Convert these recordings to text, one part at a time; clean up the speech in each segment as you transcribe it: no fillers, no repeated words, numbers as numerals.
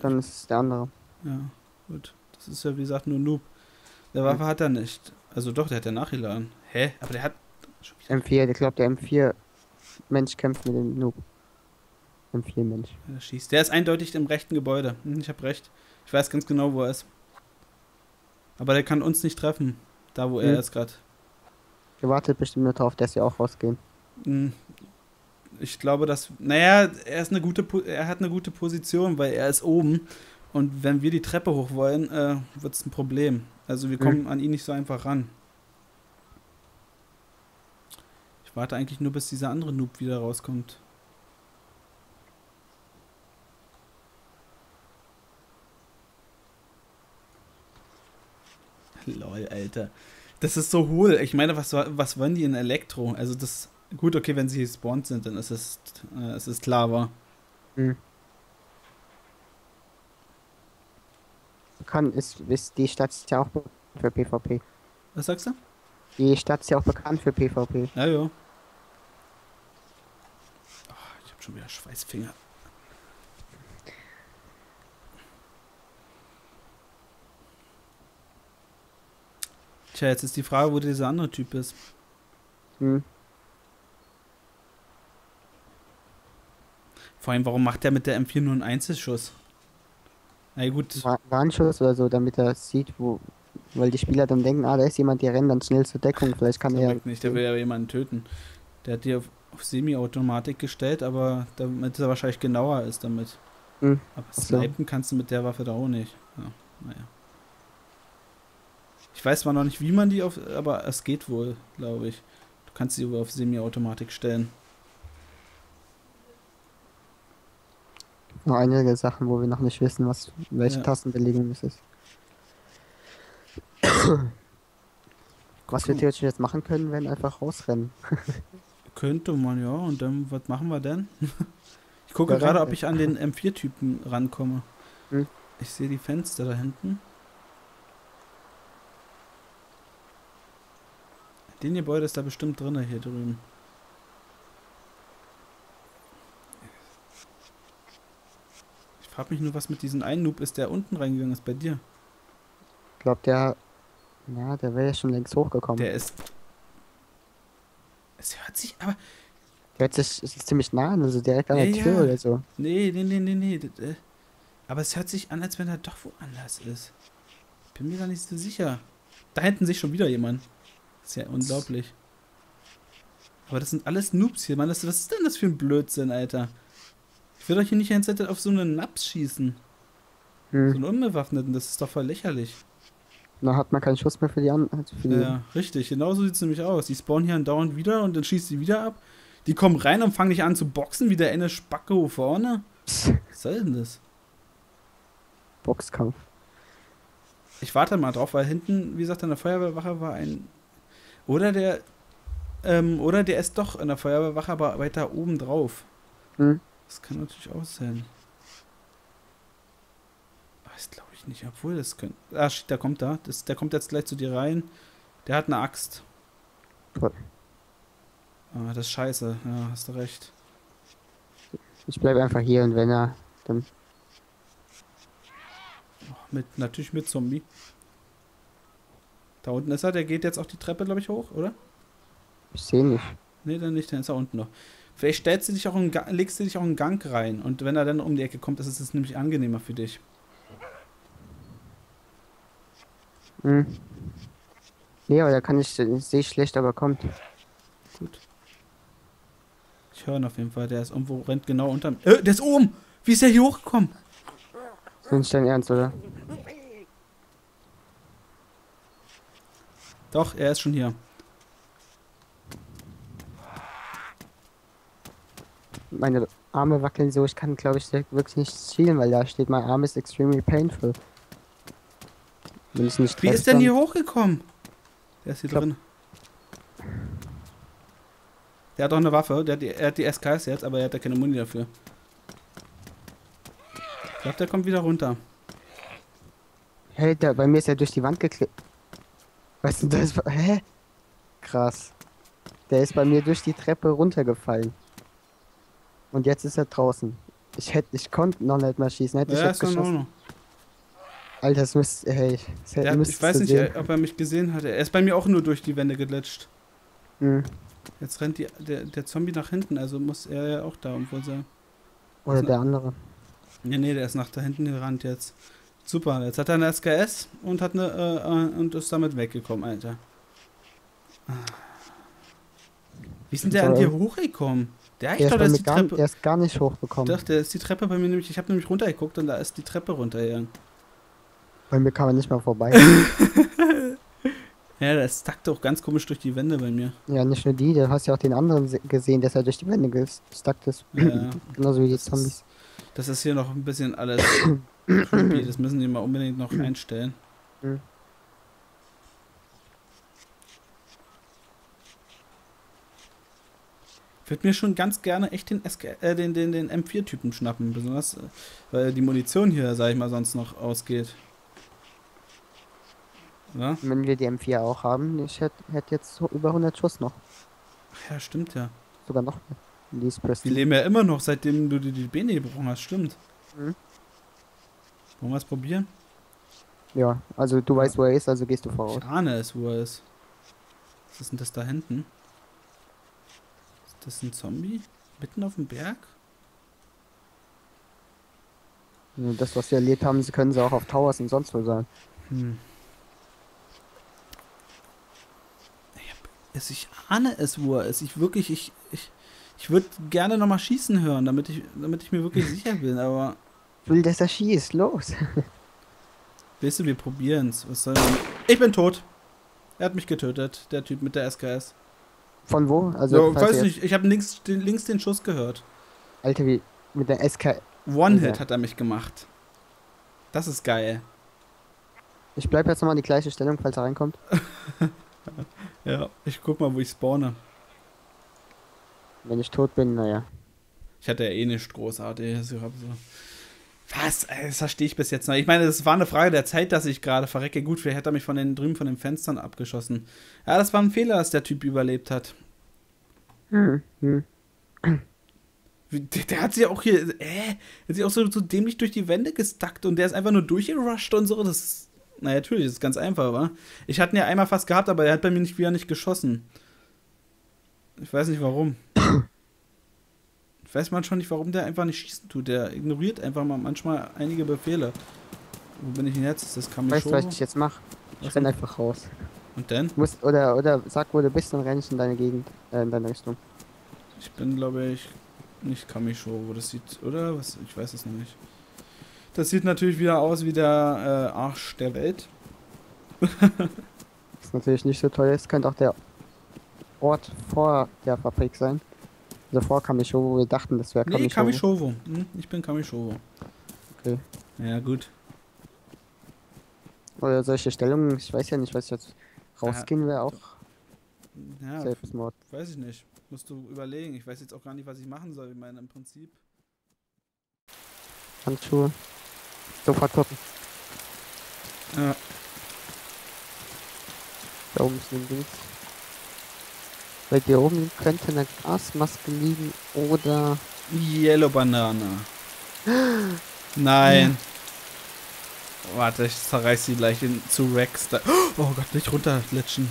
Dann ist es der andere. Ja, gut. Das ist ja wie gesagt nur Noob. Der Waffe hat er nicht. Also doch, der hat ja nachgeladen. Hä? Aber der hat schon wieder M4, ich glaube, der M4-Mensch kämpft mit dem Noob. M4-Mensch. der schießt. Der ist eindeutig im rechten Gebäude. Ich habe recht. Ich weiß ganz genau, wo er ist. Aber der kann uns nicht treffen. Da, wo er Hm. ist gerade. Der wartet bestimmt nur drauf, dass sie auch rausgehen. Ich glaube, dass. Naja, er hat eine gute Position, weil er ist oben. Und wenn wir die Treppe hoch wollen, wird es ein Problem. Also wir kommen an ihn nicht so einfach ran. Ich warte eigentlich nur, bis dieser andere Noob wieder rauskommt. Lol, Alter. Das ist so hohl. Ich meine, was wollen die in Elektro? Also das. Gut, okay, wenn sie gespawnt sind, dann es ist Lava. Hm. Die Stadt ist ja auch bekannt für PvP. Was sagst du? Die Stadt ist ja auch bekannt für PvP. Ja, ja. Ich hab schon wieder Schweißfinger. Tja, jetzt ist die Frage, wo dieser andere Typ ist. Hm. Vor allem, warum macht der mit der M4 nur einen Einzelschuss? Na gut, Warnschuss oder so, damit er sieht, weil die Spieler dann denken, da ist jemand, der rennt dann schnell zur Deckung. Vielleicht kann der er. bringt nicht, der will ja jemanden töten. Der hat die auf Semi-Automatik gestellt, aber damit er wahrscheinlich genauer ist damit. Hm. Aber Achso. snipen kannst du mit der Waffe da auch nicht. Ja, naja. Ich weiß zwar noch nicht, wie man die aber es geht wohl, glaube ich. Du kannst sie auf Semi-Automatik stellen. Noch einige Sachen, wo wir noch nicht wissen, welche Ja. Tastenbelegung es ist. Was wir Gucken. theoretisch jetzt machen können, wenn einfach rausrennen. Könnte man, ja. Und dann, was machen wir denn? Ich gucke Ja, gerade, rennen ob ich an den M4-Typen rankomme. Hm. Ich sehe die Fenster da hinten. Den Gebäude ist da bestimmt drin, hier drüben. Ich frage mich nur, was mit diesem einen Noob ist, der unten reingegangen ist bei dir. Ich glaube, der wäre ja schon längst hochgekommen. Der ist. Es hört sich aber. Es ist ziemlich nah, also direkt an Ja, der Tür ja. oder so. Nee. Aber es hört sich an, als wenn er doch woanders ist. Bin mir da nicht so sicher. Da hinten sich schon wieder jemand. Das ist ja unglaublich. Aber das sind alles Noobs hier, Mann. Was ist denn das für ein Blödsinn, Alter? Ich will doch hier nicht die ganze Zeit auf so einen Naps schießen. So Hm. einen Unbewaffneten, das ist doch voll lächerlich. Dann hat man keinen Schuss mehr für die anderen. Ja, richtig. Genauso sieht es nämlich aus. Die spawnen hier andauernd wieder und dann schießt sie wieder ab. Die kommen rein und fangen dich an zu boxen, wie der eine Spacko vorne. Was soll denn das? Boxkampf. Ich warte mal drauf, weil hinten, wie gesagt, an der Feuerwehrwache war ein. Oder der ist doch an der Feuerwehrwache, aber weiter oben drauf. Hm. Das kann natürlich auch sein. Aber das glaube ich nicht, obwohl das könnte. Ah, shit, der kommt da. Der kommt jetzt gleich zu dir rein. Der hat eine Axt. Cool. Ah, das ist scheiße. Ja, hast du recht. Ich bleibe einfach hier und wenn er dann. Natürlich mit Zombie. Da unten ist er, der geht jetzt auch die Treppe, glaube ich, hoch, oder? Ich sehe nicht. Nee, dann nicht, dann ist er unten noch. Vielleicht legst du dich auch in einen Gang rein und wenn er dann um die Ecke kommt, ist es nämlich angenehmer für dich. Hm. Nee, aber ich sehe schlecht, aber kommt. Gut. Ich höre ihn auf jeden Fall, der ist irgendwo, rennt genau unterm. Der ist oben! Wie ist der hier hochgekommen? Das ist nicht dein Ernst, oder? Doch, er ist schon hier. Meine Arme wackeln so, ich kann glaube ich wirklich nicht zielen, weil da steht, mein Arm ist extremely painful. Wenn ich nicht Wie treffe, ist denn dann- hier hochgekommen? Der ist hier Glaub- drin. Der hat auch eine Waffe, er hat die SKS jetzt, aber er hat ja keine Muni dafür. Ich glaube, der kommt wieder runter. Hey, bei mir ist er durch die Wand geklebt. Weißt du, das war. Hä? Krass. Der ist bei mir durch die Treppe runtergefallen. Und jetzt ist er draußen. Ich konnte noch nicht mal schießen, hätte ich Ja, jetzt ist in geschossen. Ordnung. Alter, das müsste, hey, Ich weiß nicht, ob er mich gesehen hat. Er ist bei mir auch nur durch die Wände geglitscht. Hm. Jetzt rennt der Zombie nach hinten, also muss er ja auch da irgendwo sein. Oder der andere. Ja, nee, der ist nach da hinten gerannt jetzt. Super, jetzt hat er eine SKS und hat und ist damit weggekommen, Alter. Wie ist denn der an dir hochgekommen? Der ist gar nicht hochgekommen. Doch, der ist die Treppe bei mir nämlich. Ich habe nämlich runtergeguckt und da ist die Treppe runtergegangen. Bei mir kam er nicht mal vorbei. Ja, der stuckte auch ganz komisch durch die Wände bei mir. Ja, nicht nur die, du hast ja auch den anderen gesehen, dass er durch die Wände gestuckt ist. Ja, Genauso wie die Zombies. Das ist hier noch ein bisschen alles creepy. Das müssen die mal unbedingt noch einstellen. Hm. Ich würde mir schon ganz gerne echt den M4-Typen schnappen. Besonders, weil die Munition hier, sag ich mal, sonst noch ausgeht. Ja? Wenn wir die M4 auch haben, ich hätte jetzt so über 100 Schuss noch. Ach ja, stimmt ja. Sogar noch mehr. Die leben ja immer noch, seitdem du dir die Beine gebrochen hast, stimmt. Mhm. Wollen wir es probieren? Ja, also du weißt, wo er ist, also gehst du voraus. Ich ahne es, wo er ist. Was ist denn das da hinten? Ist das ein Zombie? Mitten auf dem Berg? Ja, das, was wir erlebt haben, können sie auch auf Towers und sonst wo sein. Hm. Ich ahne es, wo er ist. Ich würde gerne nochmal schießen hören, damit ich mir wirklich sicher bin, aber. Ich will, dass er schießt, los. Weißt du, wir probieren's. Was soll man. Ich bin tot. Er hat mich getötet, der Typ mit der SKS. Von wo? Also, ja, weiß nicht, ich habe links den Schuss gehört. Alter, wie mit der SK. One-Hit hat er mich gemacht. Das ist geil. Ich bleib jetzt nochmal in die gleiche Stellung, falls er reinkommt. Ja, ich guck mal, wo ich spawne. Wenn ich tot bin, naja. Ich hatte ja eh nicht großartig. Was? Das verstehe ich bis jetzt noch. Ich meine, es war eine Frage der Zeit, dass ich gerade verrecke. Gut, vielleicht hat er mich von den Fenstern abgeschossen. Ja, das war ein Fehler, dass der Typ überlebt hat. Der hat sich auch hier, hat sich auch so dämlich durch die Wände gestuckt und der ist einfach nur durchgerusht und so. Das ist, naja, natürlich, das ist ganz einfach, wa? Ich hatte ihn ja einmal fast gehabt, aber er hat bei mir wieder nicht geschossen. Ich weiß nicht warum. Ich weiß manchmal nicht, warum der einfach nicht schießen tut. Der ignoriert einfach mal manchmal einige Befehle. Wo bin ich denn jetzt? Das kann mich Weißt du, was ich jetzt mache? Ich renn einfach raus. Und dann? Oder sag, wo du bist, dann renn ich in deine Gegend, in deine Richtung. Ich bin, glaube ich, nicht Kamisho, wo das sieht, oder? Was? Ich weiß es noch nicht. Das sieht natürlich wieder aus wie der Arsch der Welt. Ist natürlich nicht so toll. Es könnte auch der Ort vor der Fabrik sein. Also vor Kamishovo, wo wir dachten, das wäre Kamishovo. Nee, Kamishovo. Ich bin Kamishovo. Okay. Ja, gut. Oder solche Stellungen, ich weiß ja nicht, was jetzt rausgehen wäre auch. Ja, Selbstmord. weiß ich nicht. Musst du überlegen. Ich weiß jetzt auch gar nicht, was ich machen soll. Ich meine, im Prinzip. Handschuhe. Sofort gucken. Ja. Da oben ist ein Ding. Bei dir oben könnte eine Gasmaske liegen oder. Yellow Banana. Nein. Ja. Warte, ich zerreiß sie gleich zu Rex. Oh Gott, nicht runterglitschen.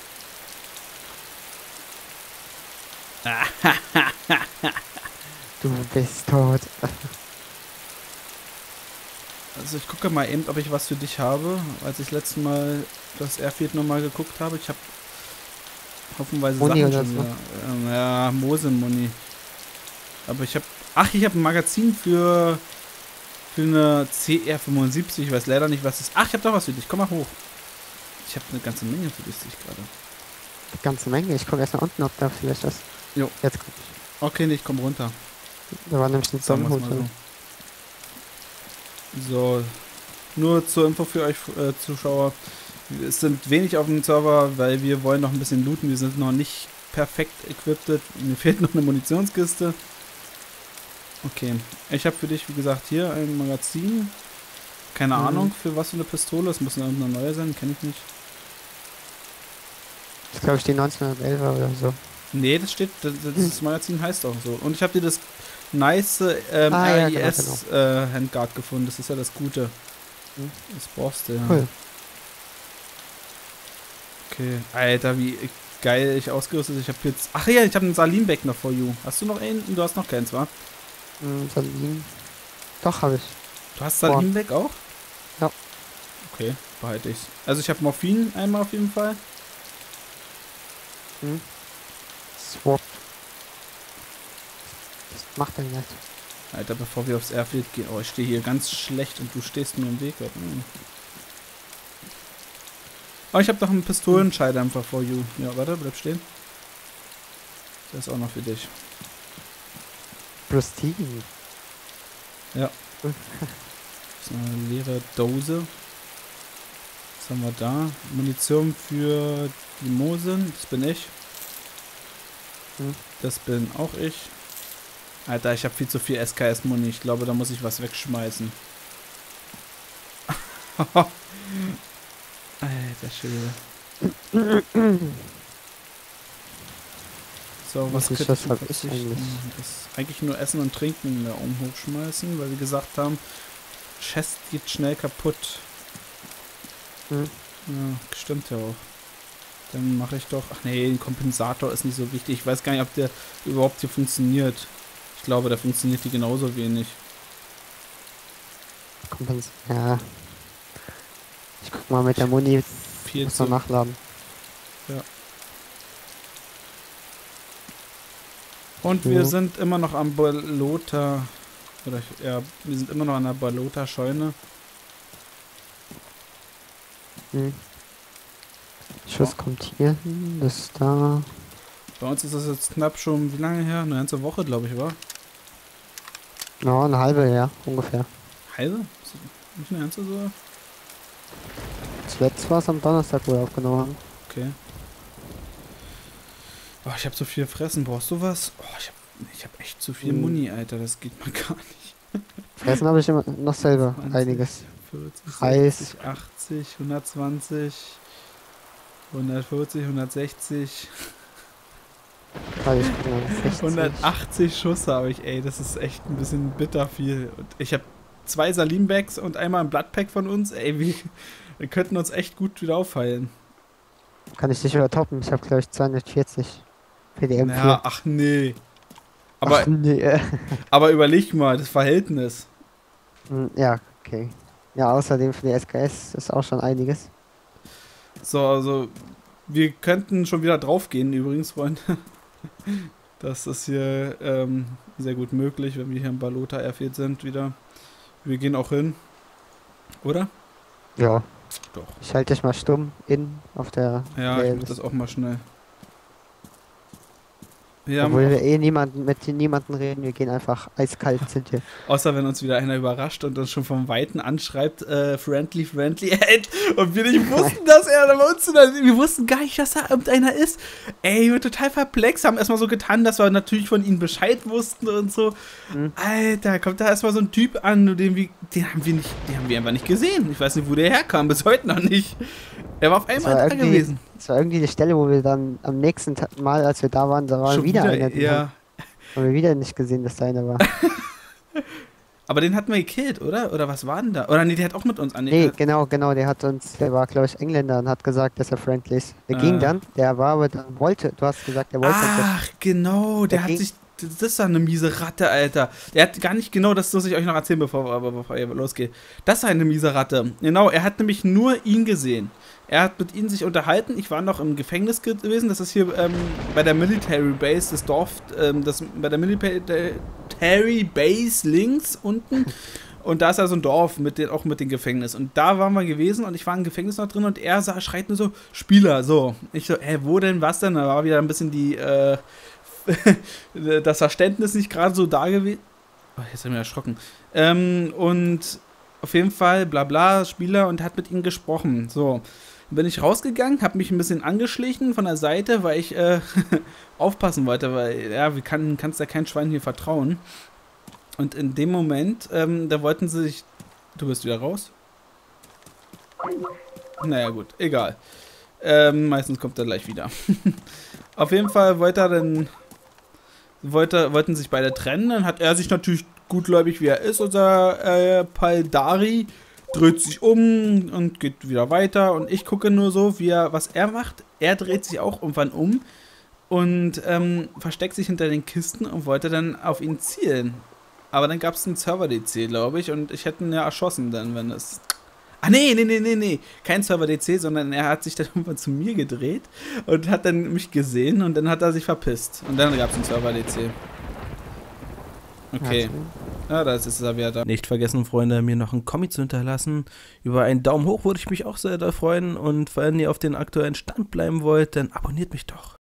Du bist tot. Also ich gucke mal eben, ob ich was für dich habe. Als ich letztes Mal das Airfield nochmal geguckt habe, ich habe hoffenweise Moni Sachen oder schon so. wieder. Ja, Mose-Moni. Aber ich habe... Ach, ich habe ein Magazin für eine CR75. Ich weiß leider nicht, was es ist. Ach, ich habe doch was für dich. Komm mal hoch. Ich habe eine ganze Menge für dich, sehe ich gerade. Eine ganze Menge. Ich gucke erst mal unten, ob da vielleicht was. Jo. Jetzt guck ich. Okay, nee, ich komm runter. Da war nämlich ein Sagen wir's Sonnenhut mal drin. so. Nur zur Info für euch Zuschauer. Es sind wenig auf dem Server, weil wir wollen noch ein bisschen looten. Wir sind noch nicht perfekt equipped. Mir fehlt noch eine Munitionskiste. Okay. Ich habe für dich, wie gesagt, hier ein Magazin. Keine Ahnung, für was für eine Pistole. Es muss eine neue sein, kenne ich nicht. Das ist, glaube ich, die 1911er oder so. Nee, das steht, das Magazin heißt auch so. Und ich habe dir das nice Ja, RIS Handguard gefunden. Das ist ja das Gute. Hm. Das brauchst du ja. Cool. Okay. Alter, wie geil ich ausgerüstet. Ich habe jetzt. Ach ja, ich habe einen Salim-Bag noch for you. Hast du noch einen? Du hast noch keins, wa? Salim. Doch, habe ich. Du hast Salim-Bag auch? Ja. Okay, behalte ich's. Also ich habe Morphin einmal auf jeden Fall. Swap. Was macht er nicht? Alter, bevor wir aufs Airfield gehen. Oh, ich stehe hier ganz schlecht und du stehst mir im Weg. Oh, ich habe noch einen Pistolenscheiddämpfer for you. Ja, warte, bleib stehen. Der ist auch noch für dich. Prestige. Ja. Das ist eine leere Dose. Was haben wir da? Munition für die Mosen. Das bin ich. Das bin auch ich. Alter, ich habe viel zu viel SKS-Muni. Ich glaube, da muss ich was wegschmeißen. Alter Schwede. So, was ist das eigentlich? Das eigentlich nur Essen und Trinken da oben hochschmeißen, weil wir gesagt haben, Chest geht schnell kaputt. Ja, stimmt ja auch. Dann mache ich doch... Ach nee, ein Kompensator ist nicht so wichtig. Ich weiß gar nicht, ob der überhaupt hier funktioniert. Ich glaube, der funktioniert hier genauso wenig. Ja. Ich guck mal mit der Muni. Muss noch nachladen. Ja. Und wir sind immer noch am Balota. Oder ja, wir sind immer noch an der Balota-Scheune. Schuss kommt hier hin, das ist da. Bei uns ist das jetzt knapp schon, wie lange her? Eine ganze Woche, glaube ich, war. Ja, eine halbe, ja, ungefähr. Halbe? Nicht eine ganze so? Zuletzt war es am Donnerstag, wo wir aufgenommen haben. Okay. Oh, ich habe so viel fressen. Brauchst du was? Oh, ich hab echt zu viel Muni, Alter. Das geht mal gar nicht. Fressen habe ich immer noch selber 20, einiges. 40, Reis. 60, 80, 120, 140, 160. 180 Schuss habe ich, ey. Das ist echt ein bisschen bitter viel. Und ich habe 2 Salim-Bags und einmal ein Bloodpack von uns. Ey, wir könnten uns echt gut wieder aufheilen. Kann ich dich wieder toppen? Ich habe, glaube ich, 240 PDM. Ja, ach nee. Aber, ach nee. Aber überleg mal, das Verhältnis. Ja, okay. Ja, außerdem für die SKS ist auch schon einiges. So, also wir könnten schon wieder draufgehen übrigens, Freunde. Das ist hier sehr gut möglich, wenn wir hier im Balota Airfield sind wieder. Wir gehen auch hin. Oder? Ja. Doch. Ich halte dich mal stumm auf der... Ja, ich mach das auch mal schnell. Obwohl wir eh mit niemandem reden, wir gehen einfach eiskalt sind hier. Außer wenn uns wieder einer überrascht und uns schon vom Weiten anschreibt, friendly, und wir nicht wussten, dass er bei uns ist. Wir wussten gar nicht, dass da irgendeiner ist. Ey, wir waren total perplex, haben erstmal so getan, dass wir natürlich von ihnen Bescheid wussten und so. Alter, kommt da erstmal so ein Typ an, den haben wir einfach nicht gesehen. Ich weiß nicht, wo der herkam, bis heute noch nicht. Er war auf einmal da gewesen. Das war irgendwie die Stelle, wo wir dann am nächsten Mal, als wir da waren, da war wieder einer. Ja. Haben wir wieder nicht gesehen, dass da einer war. Aber den hatten wir gekillt, oder? Oder was war denn da? Oder nee, der hat auch mit uns Nee, genau, der war, glaube ich, Engländer und hat gesagt, dass er friendly ist. Der ging dann, der war aber dann du hast gesagt, der wollte. Ach, genau, der hat sich, das ist doch eine miese Ratte, Alter. Der hat gar nicht genau, das muss ich euch noch erzählen, bevor ihr losgeht. Das ist eine miese Ratte. Genau, er hat nämlich nur ihn gesehen. Er hat mit ihnen sich unterhalten. Ich war noch im Gefängnis gewesen. Das ist hier bei der Military Base, das Dorf, bei der Military Base links unten. Und da ist ja so ein Dorf, auch mit dem Gefängnis. Und da waren wir gewesen und ich war im Gefängnis noch drin und er schreit nur so, Spieler, so. Ich so, wo denn, was denn? Da war wieder ein bisschen das Verständnis nicht gerade so da gewesen. Oh, jetzt bin ich erschrocken. Und auf jeden Fall, bla bla, Spieler und hat mit ihm gesprochen. So. Dann bin ich rausgegangen, habe mich ein bisschen angeschlichen von der Seite, weil ich aufpassen wollte, weil, ja, kannst ja kein Schwein hier vertrauen. Und in dem Moment, da wollten sie sich... Du bist wieder raus? Naja, gut, egal. Meistens kommt er gleich wieder. Auf jeden Fall wollten sich beide trennen. Dann hat er sich natürlich gutgläubig, wie er ist, unser Paldari, dreht sich um und geht wieder weiter. Und ich gucke nur so, was er macht. Er dreht sich auch irgendwann um und versteckt sich hinter den Kisten und wollte dann auf ihn zielen. Aber dann gab es einen Server-DC, glaube ich, und ich hätte ihn ja erschossen dann, wenn es... Ah, nee. Kein Server-DC, sondern er hat sich dann irgendwann zu mir gedreht und hat dann mich gesehen und dann hat er sich verpisst. Und dann gab es einen Server-DC. Okay. Ja, das ist er wieder da. Nicht vergessen, Freunde, mir noch einen Comic zu hinterlassen. Über einen Daumen hoch würde ich mich auch sehr freuen. Und wenn ihr auf den aktuellen Stand bleiben wollt, dann abonniert mich doch.